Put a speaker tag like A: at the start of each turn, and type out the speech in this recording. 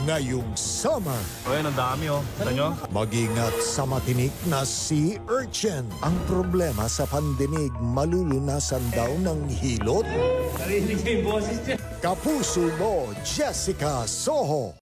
A: ngayong summer.
B: Ayun, ang dami oh. Tignan nyo.
A: Mag-ingat sa matinik na sea urchin. Ang problema sa pandinig, malulunasan daw ng hilot.
C: Narinig niya yung boses niya.
A: Kapuso mo, Jessica Soho.